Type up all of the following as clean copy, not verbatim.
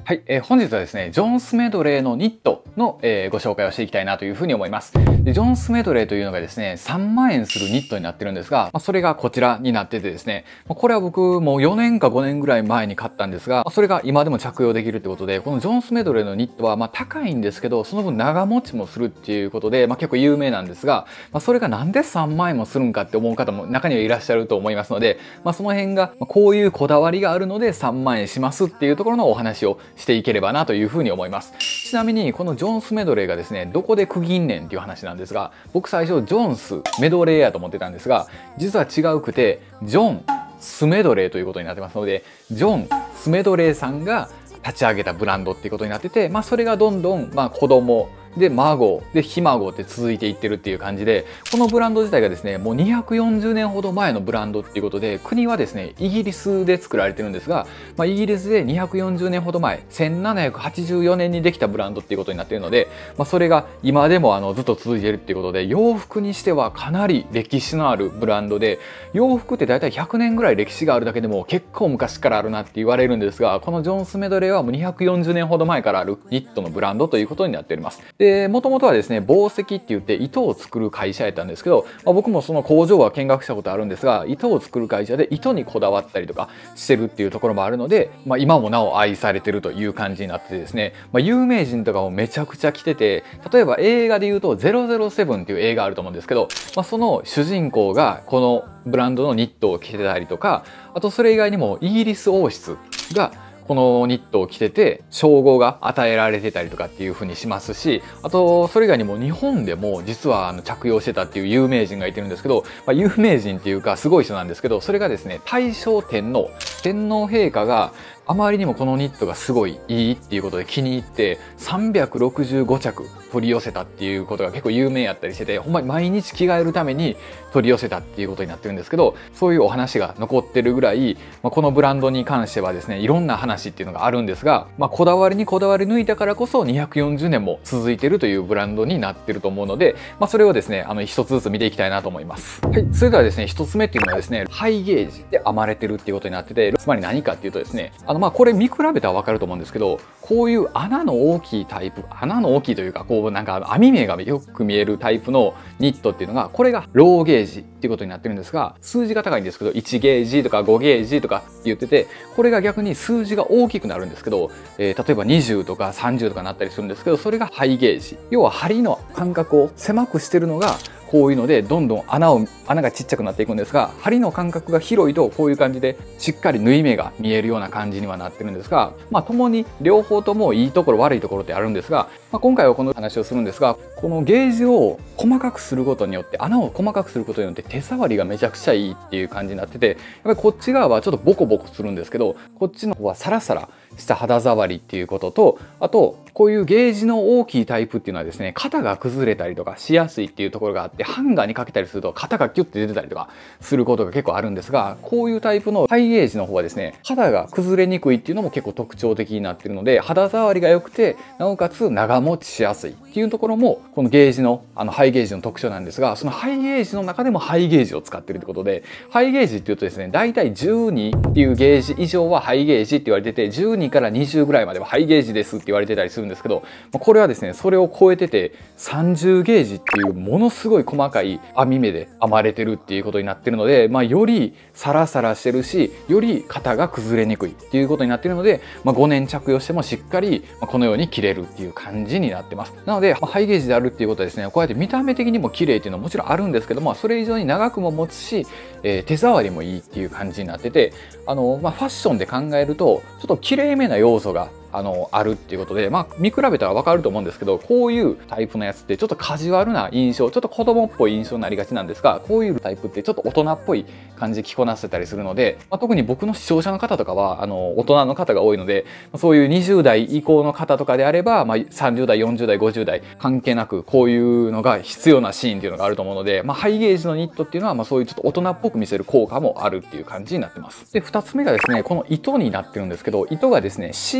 はい、本日はですね、ジョン・スメドレーのニットの、ご紹介をしていきたいなというふうに思います。でジョン・スメドレーというのがですね、3万円するニットになってるんですが、それがこちらになっててですね、これは僕もう4年か5年ぐらい前に買ったんですが、それが今でも着用できるってことで、このジョン・スメドレーのニットは高いんですけど、その分長持ちもするっていうことで、結構有名なんですが、それがなんで3万円もするんかって思う方も中にはいらっしゃると思いますので、その辺がこういうこだわりがあるので3万円しますっていうところのお話をしていければなというふうに思います。ちなみにこのジョンスメドレーがですね、どこで区切んねんっていう話なんですが、僕最初ジョンスメドレーやと思ってたんですが、実は違うくてジョンスメドレーということになってますので、ジョンスメドレーさんが立ち上げたブランドっていうことになってて、それがどんどん子供で孫でひ孫って続いていってるっていう感じで、このブランド自体がですねもう240年ほど前のブランドっていうことで、国はですねイギリスで作られてるんですが、イギリスで240年ほど前1784年にできたブランドっていうことになっているので、それが今でもずっと続いているっていうことで、洋服にしてはかなり歴史のあるブランドで、洋服って大体100年ぐらい歴史があるだけでも結構昔からあるなって言われるんですが、このジョンスメドレーはもう240年ほど前からあるニットのブランドということになっております。で、もともとはですね、紡績って言って糸を作る会社やったんですけど、僕もその工場は見学したことあるんですが、糸を作る会社で糸にこだわったりとかしてるっていうところもあるので、今もなお愛されてるという感じになっててですね、有名人とかもめちゃくちゃ着てて、例えば映画で言うと007っていう映画あると思うんですけど、その主人公がこのブランドのニットを着てたりとか、あとそれ以外にもイギリス王室がこのニットを着てて称号が与えられてたりとかっていう風にしますし、あとそれ以外にも日本でも実は着用してたっていう有名人がいてるんですけど、有名人っていうかすごい人なんですけど、それがですね大正天皇陛下があまりにもこのニットがすごいいいっていうことで気に入って365着取り寄せたっていうことが結構有名やったりしてて、ほんまに毎日着替えるために取り寄せたっていうことになってるんですけど、そういうお話が残ってるぐらい、このブランドに関してはですねいろんな話っていうのがあるんですが、こだわりにこだわり抜いたからこそ240年も続いてるというブランドになってると思うので、それをですね一つずつ見ていきたいなと思います。はい、それではですね一つ目っていうのはですね、ハイゲージで編まれてるっていうことになってて、つまり何かっていうとですね、これ見比べたら分かると思うんですけど、こういう穴の大きいタイプ、穴の大きいというかこうなんか網目がよく見えるタイプのニットっていうのが、これがローゲージっていうことになってるんですが、数字が高いんですけど1ゲージとか5ゲージとかって言ってて、これが逆に数字が大きくなるんですけど、例えば20とか30とかなったりするんですけど、それがハイゲージ。要は針の間隔を狭くしてるのがこういうので、どんどん穴がちっちゃくなっていくんですが、針の間隔が広いとこういう感じでしっかり縫い目が見えるような感じにはなってるんですが、共に両方ともいいところ悪いところってあるんですが、今回はこの話をするんですが、このゲージを細かくすることによって、穴を細かくすることによって手触りがめちゃくちゃいいっていう感じになってて、やっぱりこっち側はちょっとボコボコするんですけど、こっちの方はサラサラした肌触りっていうことと、あとこういうゲージの大きいタイプっていうのはですね、肩が崩れたりとかしやすいっていうところがあって、ハンガーにかけたりすると肩がキュッて出てたりとかすることが結構あるんですが、こういうタイプのハイゲージの方はですね、肌が崩れにくいっていうのも結構特徴的になってるので、肌触りが良くてなおかつ長持ちしやすいっていうところもこのゲージのハイゲージの特徴なんですが、そのハイゲージの中でもハイゲージを使ってるってことで、ハイゲージっていうとですね、だいたい12っていうゲージ以上はハイゲージって言われてて、12から20ぐらいまではハイゲージですって言われてたりするんですけど、これはですねそれを超えてて30ゲージっていうものすごい細かい編み目で編まれてるっていうことになってるので、よりサラサラしてるし、より型が崩れにくいっていうことになってるので、5年着用してもしっかりこのように着れるっていう感じになってます。なのでハイゲージであるっていうことはですね、こうやって見た目的にも綺麗っていうのはもちろんあるんですけども、それ以上に長くも持つし、手触りもいいっていう感じになってて、ファッションで考えるとちょっと綺麗めな要素があるっていうことで、見比べたら分かると思うんですけど、こういうタイプのやつってちょっとカジュアルな印象、ちょっと子供っぽい印象になりがちなんですが、こういうタイプってちょっと大人っぽい感じで着こなせたりするので、特に僕の視聴者の方とかは大人の方が多いので、そういう20代以降の方とかであれば、30代40代50代関係なくこういうのが必要なシーンっていうのがあると思うので、ハイゲージのニットっていうのはそういうちょっと大人っぽく見せる効果もあるっていう感じになってます。で2つ目がですね、この糸になってるんですけど、糸がですね C アイラ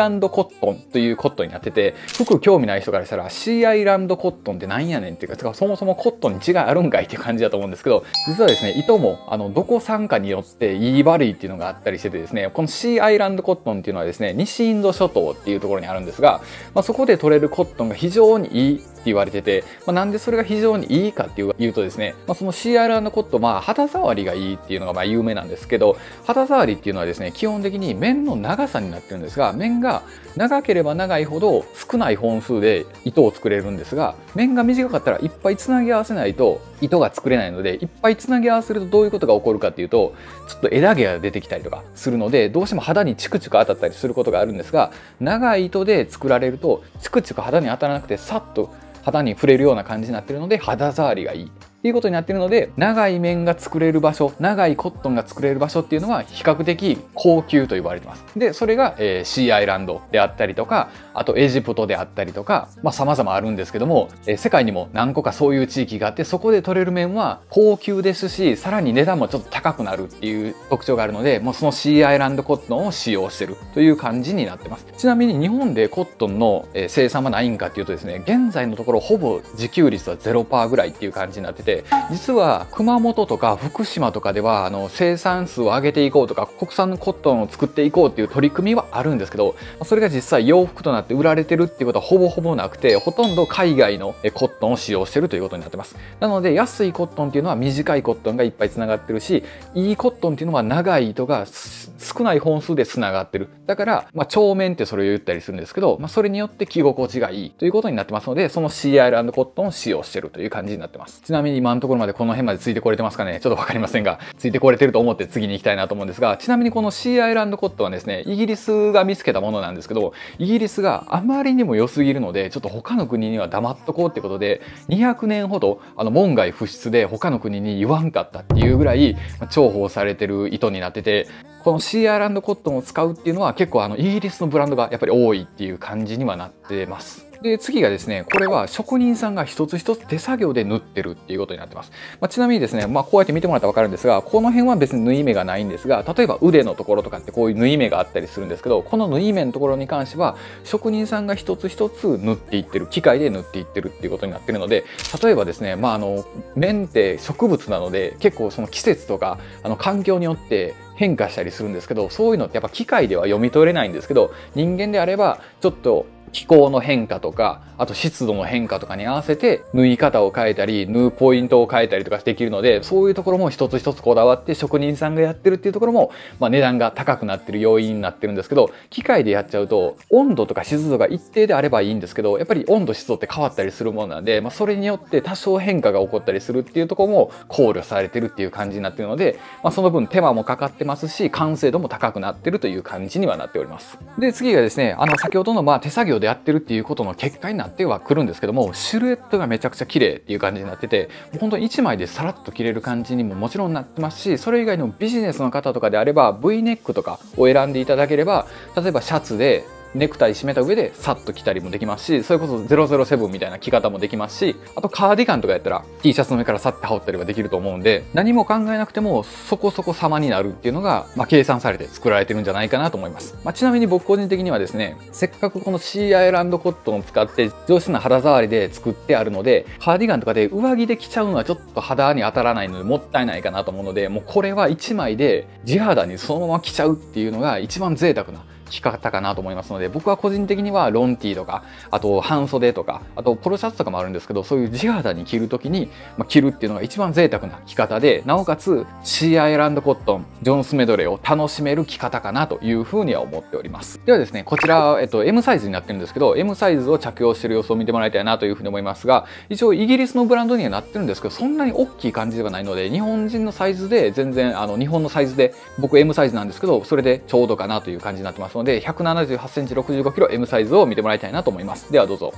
ランドコットンというコットンになってて、服興味ない人からしたらシーアイランドコットンってなんやねんっていうか、そもそもコットンに違いあるんかいっていう感じだと思うんですけど、実はですね、糸もどこ産かによっていい悪いっていうのがあったりしててですね、このシーアイランドコットンっていうのはですね、西インド諸島っていうところにあるんですが、そこで取れるコットンが非常にいいって言われてて、なんでそれが非常にいいかっていうとですね、そのシーアイランドコットン、肌触りがいいっていうのが有名なんですけど、肌触りっていうのはですね、基本的に面の長さになってるんですが、面が長ければ長いほど少ない本数で糸を作れるんですが、面が短かったらいっぱいつなぎ合わせないと糸が作れないので、いっぱいつなぎ合わせるとどういうことが起こるかっていうと、ちょっと枝毛が出てきたりとかするので、どうしても肌にチクチク当たったりすることがあるんですが、長い糸で作られるとチクチク肌に当たらなくてさっと肌に触れるような感じになっているので、肌触りがいいっていうことになっているので、長い面が作れる場所、長いコットンが作れる場所っていうのは比較的高級と呼ばれてます。でそれが、シーアイランドであったりとか、あとエジプトであったりとか、様々あるんですけども、世界にも何個かそういう地域があって、そこで取れる面は高級ですし、さらに値段もちょっと高くなるっていう特徴があるので、もうそのシーアイランドコットンを使用してるという感じになってます。ちなみに日本でコットンの生産はないんかっていうとですね、現在のところほぼ自給率は 0% ぐらいっていう感じになってて、実は熊本とか福島とかでは生産数を上げていこうとか、国産のコットンを作っていこうっていう取り組みはあるんですけど、それが実際洋服となって売られてるっていうことはほぼほぼなくて、ほとんど海外のコットンを使用してるということになってます。なので安いコットンっていうのは短いコットンがいっぱいつながってるし、いいコットンっていうのは長い糸が少ない本数でつながってる。だから、長面ってそれを言ったりするんですけど、それによって着心地がいいということになってますので、そのシーアイランドコットンを使用してるという感じになってます。ちなみに今のところまでこの辺までついてこれてますかね、ちょっとわかりませんが、ついてこれてると思って次に行きたいなと思うんですが、ちなみにこのシーアイランドコットンはですね、イギリスが見つけたものなんですけど、イギリスがあまりにも良すぎるので、ちょっと他の国には黙っとこうってことで、200年ほど門外不出で他の国に言わんかったっていうぐらい重宝されてる糸になってて、このシーアイランドコットンを使うっていうのは結構イギリスのブランドがやっぱり多いっていう感じにはなってます。で次がですね、これは職人さんが一つ一つ手作業で縫ってるっていうことになってます。ちなみにですね、こうやって見てもらったら分かるんですが、この辺は別に縫い目がないんですが、例えば腕のところとかってこういう縫い目があったりするんですけど、この縫い目のところに関しては職人さんが一つ一つ縫っていってる、機械で縫っていってるっていうことになってるので、例えばですね、綿って植物なので結構その季節とか環境によって変化したりするんですけど、そういうのってやっぱ機械では読み取れないんですけど、人間であればちょっと気候の変化とか、あと湿度の変化とかに合わせて縫い方を変えたり、縫うポイントを変えたりとかできるので、そういうところも一つ一つこだわって職人さんがやってるっていうところも、値段が高くなってる要因になってるんですけど、機械でやっちゃうと温度とか湿度が一定であればいいんですけど、やっぱり温度湿度って変わったりするものなんで、それによって多少変化が起こったりするっていうところも考慮されてるっていう感じになってるので、その分手間もかかってますし、完成度も高くなってるという感じにはなっております。で次がですね、先ほどの手作業でやってるっていうことの結果になってはくるんですけども、シルエットがめちゃくちゃ綺麗っていう感じになってて、本当に1枚でさらっと着れる感じにももちろんなってますし、それ以外のビジネスの方とかであれば V ネックとかを選んでいただければ、例えばシャツでネクタイ締めた上でさっと着たりもできますし、それこそ007みたいな着方もできますし、あとカーディガンとかやったら T シャツの上からさって羽織ったりはできると思うんで、何も考えなくてもそこそこ様になるっていうのが、計算されて作られてるんじゃないかなと思います。ちなみに僕個人的にはですね、せっかくこのシーアイランドコットンを使って上質な肌触りで作ってあるので、カーディガンとかで上着で着ちゃうのはちょっと肌に当たらないのでもったいないかなと思うので、もうこれは1枚で地肌にそのまま着ちゃうっていうのが一番贅沢な着方かなと思いますので、僕は個人的にはロンティーとか、あと半袖とか、あとポロシャツとかもあるんですけど、そういう地肌に着るときに着るっていうのが一番贅沢な着方で、なおかつシーアイランドコットンジョンスメドレーを楽しめる着方かなというふうには思っております。ではですね、こちら、M サイズになってるんですけど、M サイズを着用している様子を見てもらいたいなというふうに思いますが、一応イギリスのブランドにはなってるんですけど、そんなに大きい感じではないので、日本人のサイズで全然日本のサイズで、僕 M サイズなんですけど、それでちょうどかなという感じになってますので、178センチ 65キロ M サイズを見てもらいたいなと思います。ではどうぞ。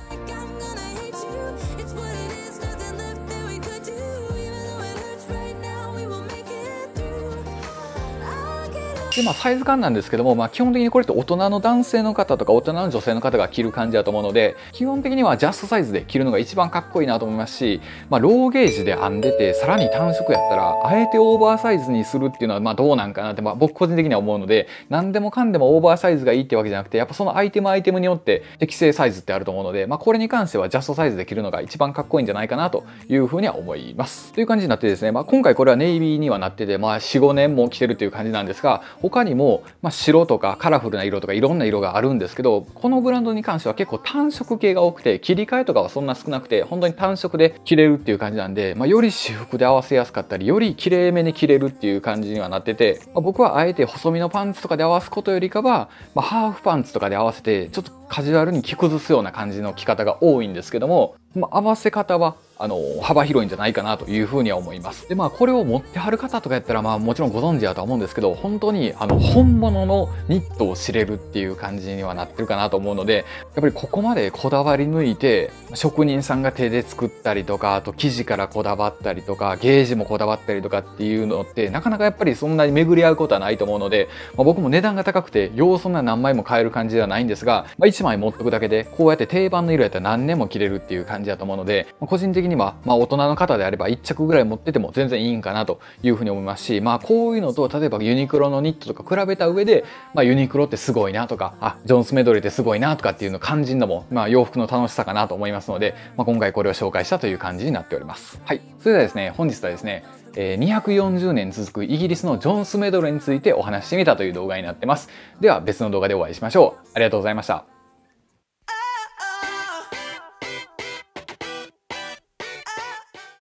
で、サイズ感なんですけども、基本的にこれって大人の男性の方とか大人の女性の方が着る感じだと思うので、基本的にはジャストサイズで着るのが一番かっこいいなと思いますし、ローゲージで編んでて、さらに短縮やったら、あえてオーバーサイズにするっていうのは、どうなんかなって、僕個人的には思うので、何でもかんでもオーバーサイズがいいってわけじゃなくて、やっぱそのアイテムによって適正サイズってあると思うので、これに関してはジャストサイズで着るのが一番かっこいいんじゃないかなというふうには思います。という感じになってですね、今回これはネイビーにはなってて、4、5年も着てるっていう感じなんですが、他にも、白とかカラフルな色とかいろんな色があるんですけど、このブランドに関しては結構単色系が多くて、切り替えとかはそんな少なくて、本当に単色で着れるっていう感じなんで、より私服で合わせやすかったり、より綺麗めに着れるっていう感じにはなってて、僕はあえて細身のパンツとかで合わすことよりかは、ハーフパンツとかで合わせて、ちょっとカジュアルに着崩すような感じの着方が多いんですけども、合わせ方は幅広いんじゃないかなというふうには思います。でこれを持ってはる方とかやったらもちろんご存知だとは思うんですけど、本当に本物のニットを知れるっていう感じにはなってるかなと思うので、やっぱりここまでこだわり抜いて職人さんが手で作ったりとか、あと生地からこだわったりとかゲージもこだわったりとかっていうのってなかなかやっぱりそんなに巡り合うことはないと思うので、僕も値段が高くてようそんな何枚も買える感じではないんですが、1枚持っとくだけでこうやって定番の色やったら何年も着れるっていう感じだと思うので、個人的には大人の方であれば1着ぐらい持ってても全然いいんかなというふうに思いますし、こういうのと例えばユニクロのニットとか比べた上で、ユニクロってすごいなとか、ジョンスメドレーってすごいなとかっていうのを感じるのも、洋服の楽しさかなと思いますので、今回これを紹介したという感じになっております。はい、それではですね、本日はですね、240年続くイギリスのジョンスメドレーについてお話してみたという動画になってます。では別の動画でお会いしましょう。ありがとうございました。